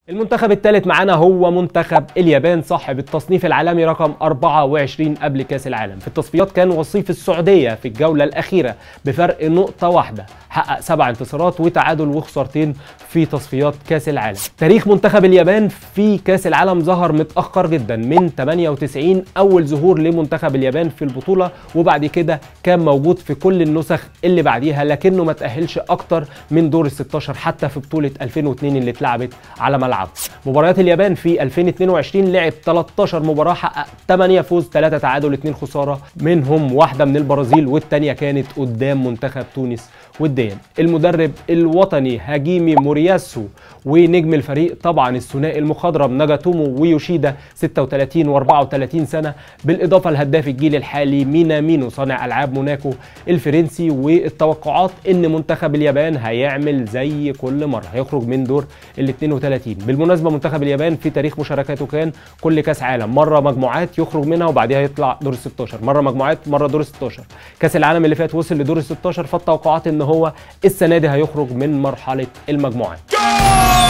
المنتخب الثالث معانا هو منتخب اليابان صاحب التصنيف العالمي رقم 24 قبل كاس العالم. في التصفيات كان وصيف السعودية في الجولة الأخيرة بفرق نقطة واحدة، حقق 7 انتصارات وتعادل وخسارتين في تصفيات كاس العالم. تاريخ منتخب اليابان في كاس العالم ظهر متأخر جدا، من 98 أول ظهور لمنتخب اليابان في البطولة، وبعد كده كان موجود في كل النسخ اللي بعديها، لكنه ما تأهلش أكتر من دور ال16 حتى في بطولة 2002 اللي اتلعبت على ملعب. مباريات اليابان في 2022 لعب 13 مباراة، حقق 8 فوز 3 تعادل 2 خسارة، منهم واحدة من البرازيل والتانية كانت قدام منتخب تونس وديا. المدرب الوطني هاجيمي مورياسو، ونجم الفريق طبعا الثنائي المخضرم ناجاتومو ويوشيدا 36 و34 سنة، بالإضافة لهداف الجيل الحالي مينامينو صانع ألعاب موناكو الفرنسي. والتوقعات إن منتخب اليابان هيعمل زي كل مرة، هيخرج من دور ال 32. بالمناسبة منتخب اليابان في تاريخ مشاركاته كان كل كاس عالم مرة مجموعات يخرج منها وبعدها يطلع دور ال16، مرة مجموعات مرة دور ال16. كاس العالم اللي فات وصل لدور ال16، فالتوقعات ان هو السنة دي هيخرج من مرحلة المجموعات.